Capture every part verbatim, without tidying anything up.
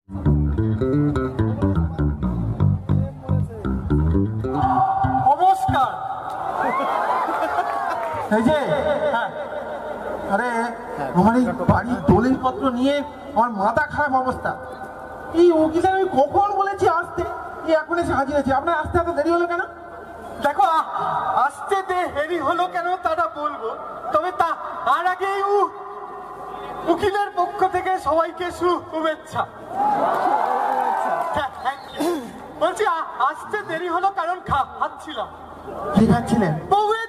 নমস্কার। এই যে আরে আমার এই বাড়ির দলিল পত্র নিয়ে আমার মাথা খারাপ অবস্থা। এই উকিলের আমি কখন বলেছি আসতে, এই এখন এসে হাজির হয়েছে। আপনার আসতে এত দেরি হলো কেন? দেখো, আসতে দেরি হলো কেন তারা বলবো, তবে তা আর আগে উকিলের পক্ষ থেকে সবাইকে শুভেচ্ছা। বলছি আসতে দেরি হলো কারণ খাচ্ছিলাম। কি খাচ্ছিলেন? বউয়ের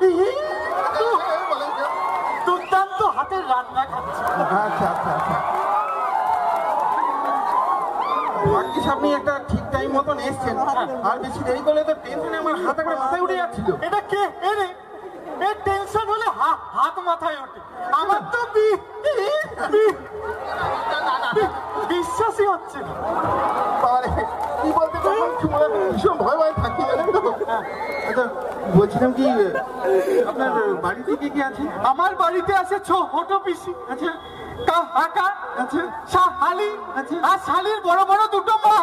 দুর্দান্ত হাতের রান্না খাচ্ছি। আচ্ছা আচ্ছা আচ্ছা, ভাগ্যিস আপনি একটা ঠিক টাইম মতন এসছেন। আর বেশি দেরি করলে তো টেনশনে আমার হাত করে মাথায় উঠে যাচ্ছিল। এটা কে এনে এর টেনশন হলে হাত মাথায় ওঠে? আমার তো বিশ্বাসই হচ্ছে না। কি বলতে ভীষণ ভয় ভয় থাকি। আচ্ছা বলছিলাম কি, আপনার বাড়িতে কে কে আছে? আমার বাড়িতে আছে ছোট পিসি, আচ্ছা কাকা, আচ্ছা শালি, আচ্ছা আর শালির বড় বড় দুটো মা।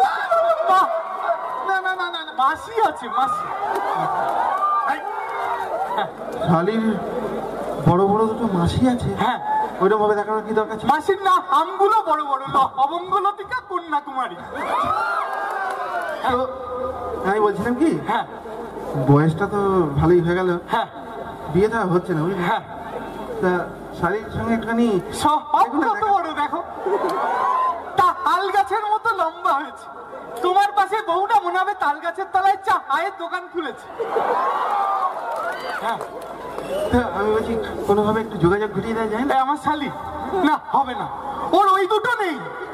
না না না না মাসি আছে, মাসি। শালির বড় বড় দুটো মাসি আছে? হ্যাঁ। ওইরকম ভাবে দেখানোর কি দরকার ছিল? মাসির না আমগুলো বড় বড়, অবঙ্গলতিকা কন্যাকুমারী। আমি বলছিলাম কি, হ্যাঁ বয়সটা তো ভালোই হয়ে গেল, হ্যাঁ বিয়েটা হচ্ছে না বুঝলি? হ্যাঁ। তা শাড়ির সঙ্গে একটুখানি কত বড় দেখো, তাল গাছের মতো লম্বা হয়েছে। তোমার পাশে বউটা মনে হবে তাল গাছের তলায় চায়ের দোকান খুলেছে। হ্যাঁ, আমি বলছি কোনোভাবে একটু যোগাযোগ ঘটিয়ে দেওয়া যায় না? আমার শালি না, হবে না, ওর ওই দুটো নেই,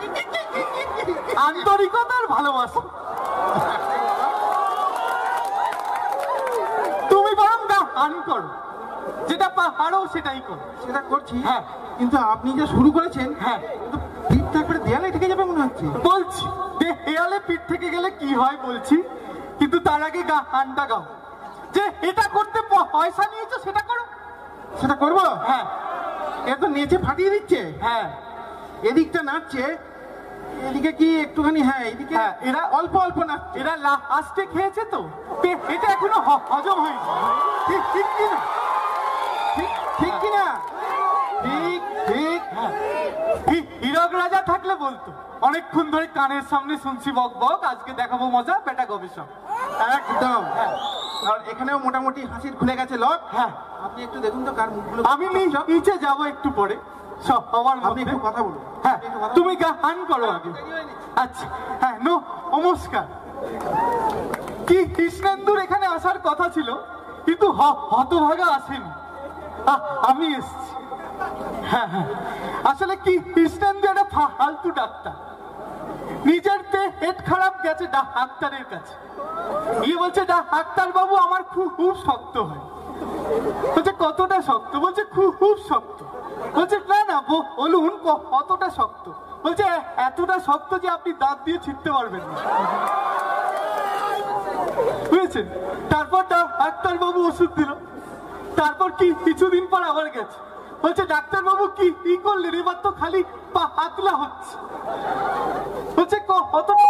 আন্তরিকতা আর ভালোবাসা। তুমি বরং গান করো, যেটা পারো সেটাই করো। সেটা করছি, হ্যাঁ, কিন্তু আপনি যা শুরু করেছেন, হ্যাঁ, পিঠটা করে দেয়ালে ঠেকে যাবে মনে হচ্ছে। বলছি দেয়ালে পিঠ থেকে গেলে কি হয় বলছি, কিন্তু তার আগে গানটা গাও। যে এটা করতে পয়সা নিয়েছো সেটা করো। সেটা করবো? হ্যাঁ। এ তো নেচে ফাটিয়ে দিচ্ছে। হ্যাঁ, এদিকটা নাচছে, এদিকে কি একটুখানি, হ্যাঁ এদিকে হ্যাঁ, এরা অল্প অল্প নাচছে। এরা লাস্টে খেয়েছে তো, এটা এখনো হজম হয়নি। ঠিক ঠিক কিনা? ঠিক ঠিক কিনা? ঠিক ঠিক। হীরক রাজা থাকলে বলতো, অনেকক্ষণ ধরে কানের সামনে শুনছি বক বক, আজকে দেখাবো মজা, বেটা গবেষক। একদম। আর এখানেও মোটামুটি হাসির খুলে গেছে লক। হ্যাঁ, আপনি একটু দেখুন তো কার মুখগুলো। আমি নিচে যাবো একটু পরে, সব আমার আপনি একটু কথা বলুন। হ্যাঁ, তুমি গান করো আগে। আচ্ছা, হ্যাঁ, নো নমস্কার। কি কৃষ্ণেন্দুর এখানে আসার কথা ছিল, কিন্তু হতভাগা আসেনি, আমি এসছি। হ্যাঁ হ্যাঁ, আসলে কি কৃষ্ণেন্দু একটা ফালতু ডাক্তার, নিজের পেট খারাপ গেছে ডাক্তারের কাছে, গিয়ে বলছে ডাক্তার বাবু আমার খুব খুব শক্ত হয়। বলছে কতটা শক্ত? বলছে খুব খুব শক্ত। বলছে না না বলুন কতটা শক্ত? বলছে এতটা শক্ত যে আপনি দাঁত দিয়ে ছিঁড়তে পারবেন না। বুঝেছেন? তারপর ডাক্তার বাবু ওষুধ দিল, তারপর কি কিছুদিন পর আবার গেছে, বলছে ডাক্তার বাবু কি কি করলেন, এবার তো খালি পাতলা হচ্ছে। বলছে কতটা?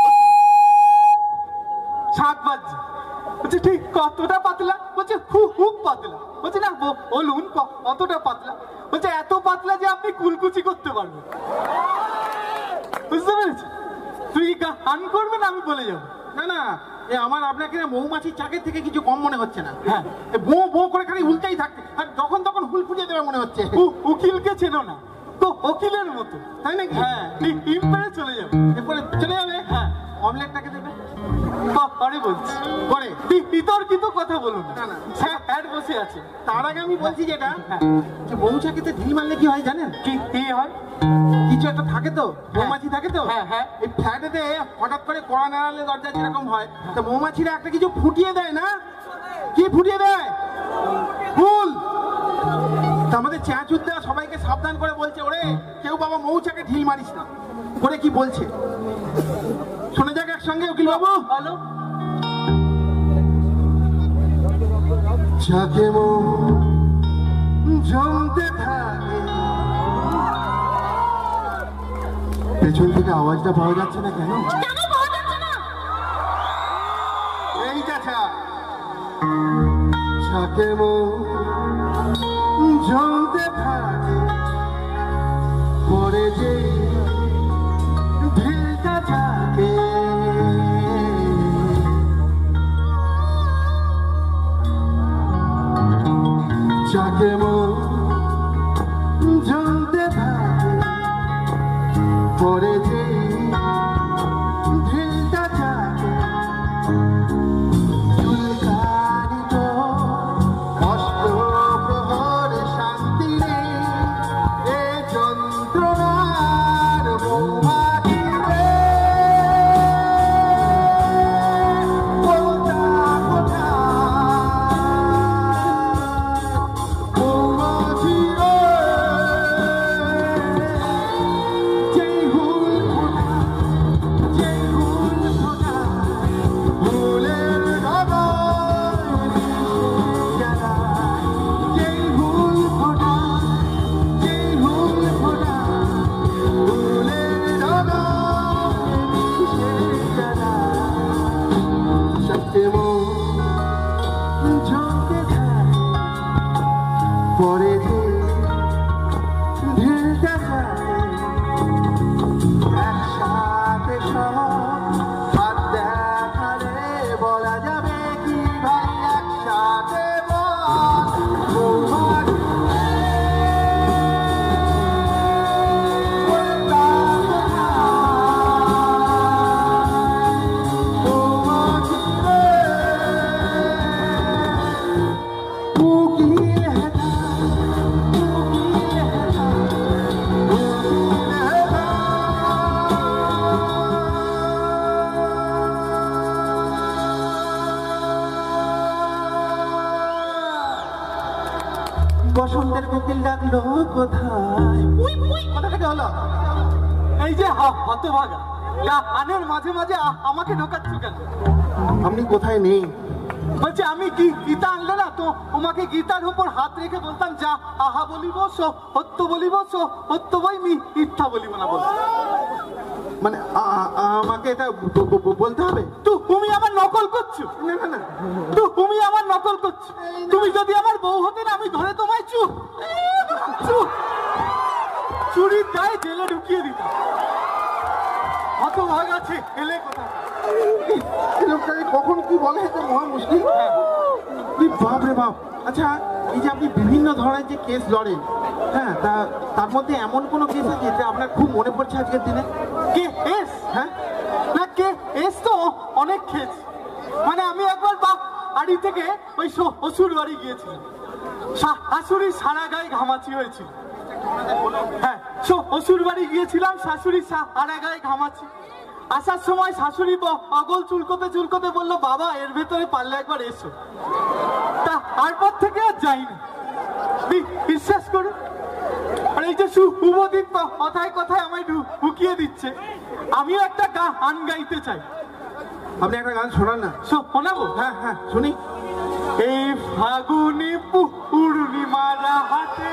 শাক বাজছে। বলছে ঠিক কতটা পাতলা? বলছে খুব খুব পাতলা। বলছে না বলুন কতটা পাতলা? বলছে এত পাতলা যে আপনি কুলকুচি করতে পারবেন। বুঝতে পেরেছি? তুই গান করবেন, আমি বলে যাবো। না না, এ আমার আপনাকে মৌমাছির চাকের থেকে কিছু কম মনে হচ্ছে না। হ্যাঁ, বো বো করে খালি উল্টাই থাকতে, আর যখন তখন হুল ফুটিয়ে দেবে মনে হচ্ছে। উকিলকে চেনো না তো, উকিলের মতো, তাই নাকি? হ্যাঁ, ডিম পেড়ে চলে যাবে। এরপরে চলে যাবে। হ্যাঁ, অমলেটটাকে দেবে পরে বলছি, পরে বিতর্কিত কথা বলুন না। স্যার বসে আছে। তার আগে আমি বলছি যেটা, যে মৌচাকিতে ঢিল মারলে কি হয় জানেন? কি কি হয়? কিছু একটা থাকে তো, মৌমাছি থাকে তো, হ্যাঁ হ্যাঁ, এই ফ্ল্যাটেতে হঠাৎ করে কড়া নাড়ালে দরজা যেরকম হয়, তো মৌমাছিরা একটা কিছু ফুটিয়ে দেয় না? কি ফুটিয়ে দেয়? ফুল। আমাদের চেঁচুদ্দা সবাইকে সাবধান করে বলছে, ওরে কেউ বাবা মৌচাকে ঢিল মারিস না। করে কি বলছে শোনা যাক একসঙ্গে উকিল বাবু। হ্যালো। চাকে জমতে থাকে পেছন থেকে আওয়াজটা পাওয়া যাচ্ছে না কেন? কেন পাওয়া যাচ্ছে না? এই চাচা ছাকে মো জ্বলতে থাকে পরে যে ঢিলটা থাকে ছাকে মো জ্বলতে থাকে পরে যে ঢিলটা থাকে পরে যে ঢিলটা থাকে একসাথে সব হাত দেখালে বলা যাবে কি ভাই একসাথে বসন্তের কোকিল ডাকলো কোথায়? উই উই কোথা থেকে হলো? এই যে হ- হতভাগা গানের মাঝে মাঝে আ- আমাকে ঢোকাচ্ছ কেন? আপনি কোথায় নেই? বলছে আমি কি গীতা আনলে না তো তোমাকে গীতার উপর হাত রেখে বলতাম যা আহা বলিব সো সত্য বলিব সো সত্য বই মি মিথ্যা বলিব না বল। মানে আ- আ- আমাকে এটা ব- ব- ব- বলতে হবে? তো তুমি আমার নকল করছো। না না না তো তুমি আমার নকল করছো। তুমি যদি আমার বউ হতে না আমি ধরে তোমায় চুপ চুপ চুরির দায়ে জেলে ঢুকিয়ে দিতাম। হতভাগা আছে এলে কোথায়? এই লোকটাকে কখন কি বলে এটা মহা মুশকিল। কি বাপ রে বাপ। আচ্ছা এই যে আপনি বিভিন্ন ধরনের যে কেস লড়েন, হ্যাঁ তা তার মধ্যে এমন কোনো কেস আছে যেটা আপনার খুব মনে পড়ছে আজকের দিনে? কে এস? হ্যাঁ না কে এস তো অনেক খেয়েছ। মানে আমি একবার বা বাড়ি থেকে ওই শ- শ্বশুর বাড়ি গিয়েছিলাম। শা- শাশুড়ি সারা গায়ে ঘামাচি হয়েছিল। হ্যাঁ শ- শ্বশুর বাড়ি গিয়েছিলাম, শাশুড়ি সারা গায়ে ঘামাচি। আসার সময় শাশুড়ি ব- পাগল চুলকোতে চুলকোতে বললো বাবা এর ভেতরে পারলে একবার এসো। তা তারপর থেকে আর যাইনি। বি- বিশ্বাস করো। আর এই যে শুভদীপ কথায় কথায় আমায় ঢু- ঢুকিয়ে দিচ্ছে, আমিও একটা গান গাইতে চাই। আপনি একটা গান শোনান না। শো- শোনাবো? হ্যাঁ হ্যাঁ শুনি। এই ফাগুনি পূর্ণিমার হাতে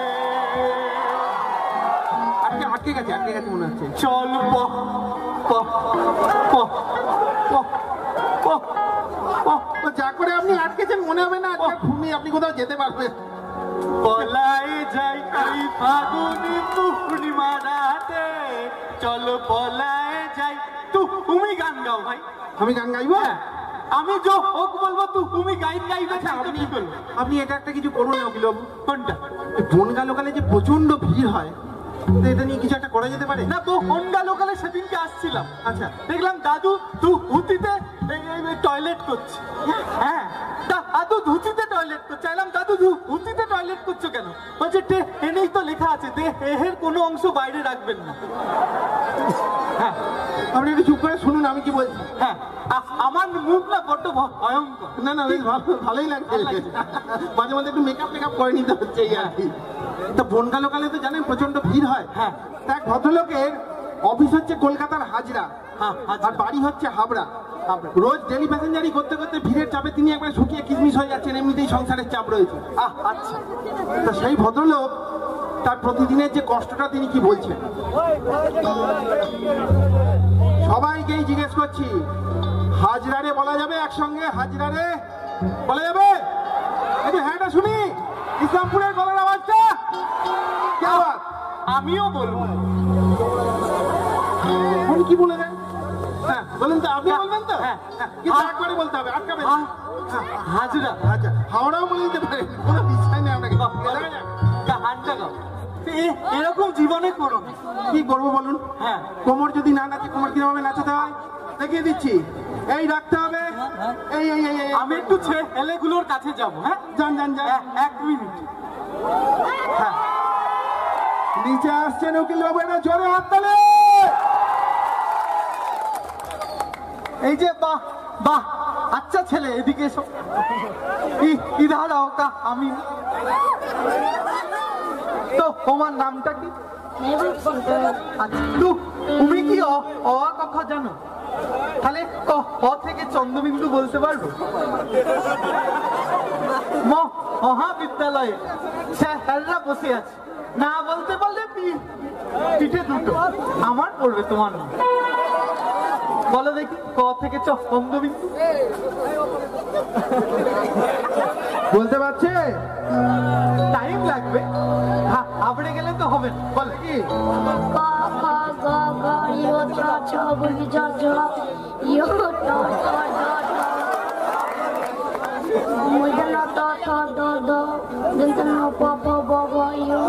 আটকে আটকে গেছে আটকে গেছে মনে হচ্ছে। চল প প- প- প- প- প- তো যা করে আপনি আটকেছেন মনে হবে না আজকে ঘুমিয়ে আপনি কোথাও যেতে পারবেন। পলায় যাই ওই ফাগুনি পূর্ণিমার রাতে, চলো পলায় যাই। তু তুমি গান গাও ভাই। আমি গান গাইবো? আমি যো হোক বলবো তু তুমি গাইন গাইবে। আচ্ছা, তাই তো আপনি কি করবো? আপনি এটা একটা কিছু করুন না অখিলবাবু। কোনটা? বনগা লোকালে যে প্রচন্ড ভিড় হয়, তো এটা নিয়ে কিছু একটা করা যেতে পারে? না তো হন্ডা লোকালে সেদিনকে আসছিলাম, আচ্ছা দেখলাম দাদু তু ধুতিতে টয়লেট করছে। হ্যাঁ দা- দাদু ধুতিতে টয়লেট করছে। চাইলাম দাদু ধু- ধুতিতে টয়লেট করছো কেন? বলছে টে এনেই তো লেখা আছে দেহের কোনো অংশ বাইরে রাখবেন না। হ্যাঁ আপনি একটু চুপ করে শুনুন আমি কি বলছি। হ্যাঁ আ- আমার মুখ না বড্ড ভ- ভয়ঙ্কর। না না বেশ ভালো ভালোই লাগছে। ভালো লাগছে। মাঝে মাঝে একটু মেকআপ টেকআপ করে নিতে হচ্ছে এই আর কি। তা বনগা লোকালে তো জানেন প্রচন্ড ভিড় হয়। হ্যাঁ। তা এক ভদ্রলোকের অফিস হচ্ছে কলকাতার হাজরা, হ্যাঁ, হাজরা। আর বাড়ি হচ্ছে হাবড়া। রোজ ডেলি প্যাসেঞ্জারি করতে করতে ভিড়ের চাপে তিনি একবার শুকিয়ে কিসমিস হয়ে যাচ্ছেন, এমনিতেই সংসারের চাপ রয়েছে। আহ আচ্ছা। তা সেই ভদ্রলোক তার প্রতিদিনের যে কষ্টটা তিনি কি বলছেন। সবাইকেই জিজ্ঞেস করছি, হাজরারে বলা যাবে একসঙ্গে? হাজরারে বলা যাবে? একটু হ্যাঁটা শুনি, ইসলামপুরের গলার আওয়াজটা। কি আওয়াজ? আমিও বলবো। উনি কি বলে দেন? হ্যাঁ বলেন তো, আপনি হ্যাঁ, বলবেন তো? হ্যাঁ, হ্যাঁ। কিন্তু একবারে বলতে হবে, আটকাবেন না। হ্যাঁ, হাজরা। আচ্ছা, হাওড়াও বলে দিতে পারেন, কোনো বিষয় নেই আপনাকে। দেখা যাক। হাজরা গাও। এ- এরকম জীবনে করো না। কি করবো বলুন? হ্যাঁ। কোমর যদি না নাচে, কোমর কিভাবে নাচাতে হয় দেখিয়ে দিচ্ছি। এই রাখতে হবে, এই এই এই এই আমি একটু ছেলেগুলোর কাছে যাবো। হ্যাঁ, যান যান যান। এ- এক মিনিট। হ্যাঁ, নিচে আসছেন উকিল বাবু, এটা জোরে হাত তালে। এই যে বাহ বাহ, আচ্ছা ছেলে, এদিকে এসো। ই- ইধার আও কা, আমি তো তোমার নামটা কি? আচ্ছা, তু- তুমি কি অ- অ আ ক খ জানো? তাহলে ক- ক থেকে চন্দ্রবিন্দু বলতে পারবো? ম- মহাবিদ্যালয়ে স্যাররা বসে আছে, না বলতে পারলে পি- পিঠে দুটো আমার পড়বে তোমার নাম। বলো দেখি, ক থেকে চ চন্দ্রবিন্দু বলতে পারছে? টাইম লাগবে, হা- হাবড়ে গেলে তো হবে না। বলে কি? ক খ গ ঘ ই চ ছ বুঝি জ ঝ ই ট ট ড ঢ মূর্ধন্য ত থ দ দ দন্তন্য প ফ ব ভ ই উ।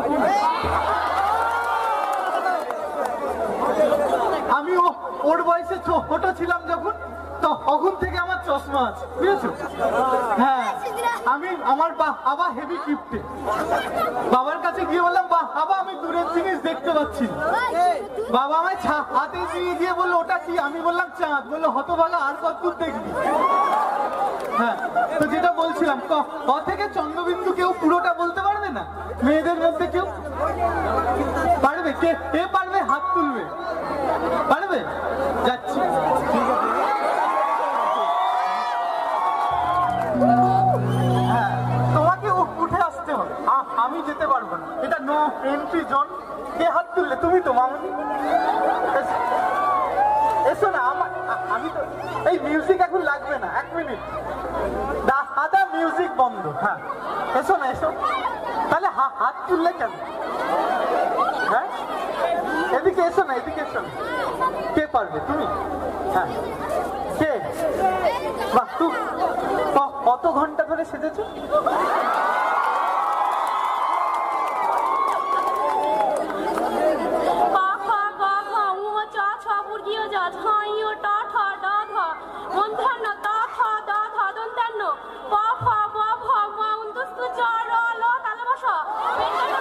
আমি ও- ওর বয়সে ছোট ছিলাম যখন, তখন থেকে আমার চশমা আছে, বুঝেছো? হ্যাঁ, আমি আমার বাবা হেভি কিপ্টে। বাবার কাছে গিয়ে বললাম, বাবা আমি দূরের জিনিস দেখতে পাচ্ছি না। বাবা আমায় ছা- হাতে দিয়ে গিয়ে বললো, ওটা কি? আমি বললাম চাঁদ। বললো, হতভাগা, আর কত দূর দেখবি? হ্যাঁ, তো যেটা বলছিলাম, ক ক থেকে চন্দ্রবিন্দু কেউ পুরোটা বলতে পারবে না? মেয়েদের মধ্যে কেউ পারবে? কে কে পারবে? হাত তুলবে। পারবে? যাচ্ছি। হ্যাঁ, তোমাকে উ- উঠে আসতে হবে, আ- আমি যেতে পারবো না, এটা নো এন্ট্রি জোন। কে হাত তুললে? তুমি তো মামনি। এস- এসো না, আমার আ- আমি তো এই মিউজিক এখন লাগবে না, এক মিনিট। দাদা মিউজিক বন্ধ। হ্যাঁ, এসো না, এসো। তাহলে হা- হাত তুললে কেন? হ্যাঁ, এদিকে এসো না, এদিকে এসো না। কে পারবে? তুমি? হ্যাঁ, কে? বাহ, তু ক- কত ঘন্টা ধরে সেজেছো? ক খ গ ঘ উ চ ছ বুঝি জ ঝ ই ট ঠ ড ধ মূর্ধন্য ত থ দ ধ দন্তন্য প ফ ব ভ ম উন্তস্তু চ র ল তালবশ বেঙ্গল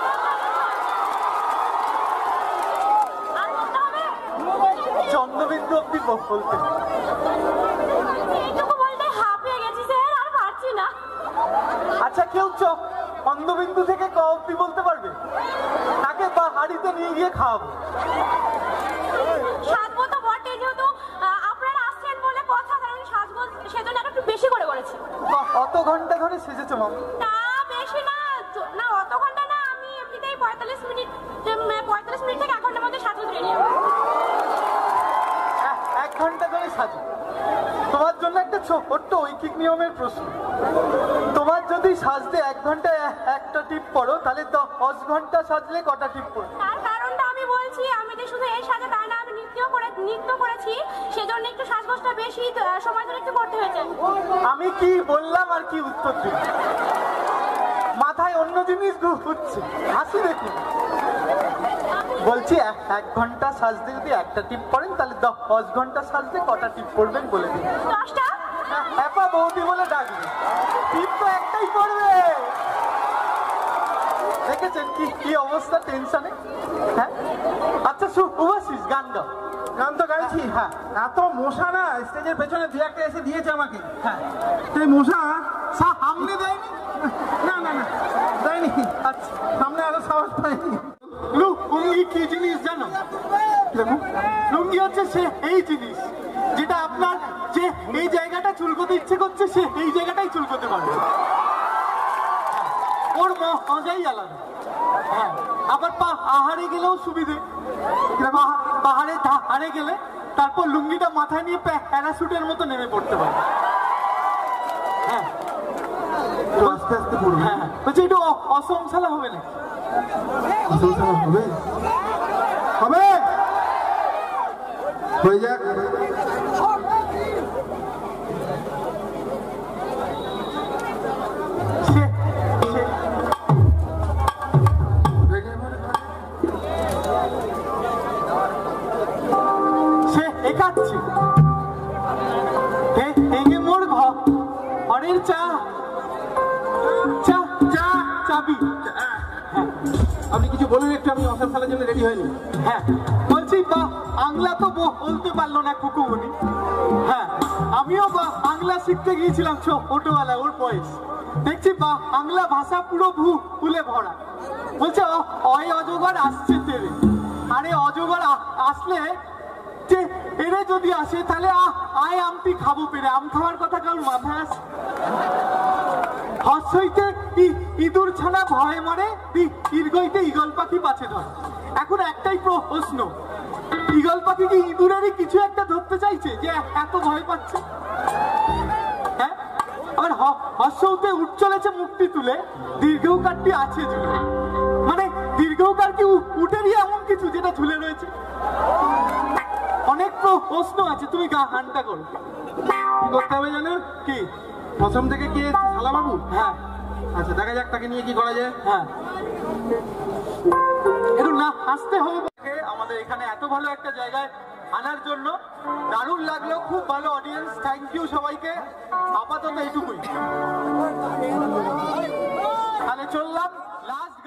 আর বলতে হবে? চন্দ্রবিন্দু অব্দি ব- বলতে। এইটুকু বলতে হাঁপিয়ে গেছি স্যার, আর পারছি না। আচ্ছা, কেউ চ চন্দ্রবিন্দু থেকে ক অব্দি বলতে পারবে? তাকে বা হাড়িতে নিয়ে গিয়ে খাওয়াবো। সাজবো তো বটে, যেহেতু আহ, আপনারা আসছেন বলে কথা, কারণ সাজবো সেজন্য আরো একটু বেশি করে করেছি। ক- কত ঘন্টা ধরে সেজেছো মাম? তা বেশি না, চ- না অত ঘন্টা না, আমি এমনিতেই পঁয়তাল্লিশ মিনিট উম, পঁয়তাল্লিশ মিনিট থেকে এক ঘন্টার মধ্যে সাজতে রেডি হবো। এক- এক ঘন্টা ধরে সাজো। তোমার জন্য একটা ছোট্ট ঐকিক নিয়মের প্রশ্ন। তোমার যদি সাজতে এক ঘন্টায় এ- একটা টিপ পড়ো, তাহলে দশ ঘন্টা সাজলে কটা টিপ পড়ো? তার কারণটা আমি বলছি, আমি যে শুধু এই সাজা তাই না, আমি নৃত্য করে নৃত্য করেছি, সেজন্য একটু সাজগোজটা বেশি আহ, সময় ধরে একটু করতে হয়েছে। আমি কি বললাম আর কি উত্তর দিই? মাথায় অন্য জিনিস ঘুরছে, হাসি দেখুন। বলছি, এক এক ঘন্টা সাজতে যদি একটা টিপ পড়েন, তাহলে দশ ঘন্টা সাজতে কটা টিপ পড়বেন বলে দিন। দশটা? হ্যাপা বৌদি বলে ডাকবে, টিপ তো একটাই পড়বে। দেখেছেন কি কি অবস্থা, টেনশনে? হ্যাঁ, আচ্ছা শুভাশিস, গান গাও। গান তো গাইছি। হ্যাঁ। এত মশা না, স্টেজের পেছনে দু একটা এসে দিয়েছে আমাকে। হ্যাঁ, সেই মশা সামনে দেয়নি? না না না দেয়নি। আচ্ছা, সামনে আরো সাহস পাইনি। লুঙ্গি কি জিনিস জানো? দেখো, লুঙ্গি হচ্ছে সে এই জিনিস যেটা আপনার যে এই জায়গাটা চুলকোতে ইচ্ছে করছে, সে এই জায়গাটাই চুলকোতে পারবে। ওর ম- মজাই আলাদা। হ্যাঁ, আবার পাহাড়ে গেলেও সুবিধে। পাহা- পাহাড়ে ধারে গেলে তারপর লুঙ্গিটা মাথায় নিয়ে প্যারাশুটের মতো নেমে পড়তে পারে। হ্যাঁ একটু আস্তে আস্তে পড়বে। হ্যাঁ হ্যাঁ। বলছি একটু অ- অসম শালা হবে না? সংসার হবে হবে হয়ে যাক। সে- সে- সে একাচ্ছে হে- হেগে মোর ঘ- ঘরের চা চা চা চাবি। আপনি কিছু বলুন একটু, আমি অসম খেলার জন্য রেডি হয়নি। হ্যাঁ বলছি বা বাংলা তো ব- বলতে পারলো না কুকুমনি। হ্যাঁ আমিও বা বাংলা শিখতে গিয়েছিলাম ছোটবেলায়, ওর বয়স। দেখছি বা বাংলা ভাষা পুরো ভু ভুলে ভরা। বলছে অ- অয় অজগর আসছে তেরে। আরে অজগর আ- আসলে যে এরে যদি আসে তাহলে আ- আয় আমটি খাবো পেরে। আম খাওয়ার কথা কারোর মাথায় আসে? হর্ষ হইতে ই- ইঁদুর ছানা ভয়ে মরে, ই- দীর্ঘইতে ঈগল পাখি পাছে ধরে। এখন একটাই প্রশ্ন, ঈগল পাখি কি ইঁদুরেরই কিছু একটা ধরতে চাইছে যে এত ভয় পাচ্ছে? হ্যাঁ আবার হ- হর্ষ হতে উঠ চলেছে মুক্তি তুলে, দীর্ঘকারটি আছে ঝুলে। মানে দীর্ঘকার কি উ- উটেরই এমন কিছু যেটা ঝুলে রয়েছে? অনেক প্রশ্ন আছে, তুমি গানটা করো। কি করতে হবে জানো? কি? অসম থেকে কে এসছে? শালা বাবু? হ্যাঁ আচ্ছা দেখা যাক তাকে নিয়ে কি করা যায়। হ্যাঁ একটু না আসতে হবে। ওকে, আমাদের এখানে এত ভালো একটা জায়গায় আনার জন্য দারুণ লাগলো, খুব ভালো অডিয়েন্স। থ্যাংক ইউ সবাইকে। আপাতত এইটুকুই, তাহলে চললাম লাস্ট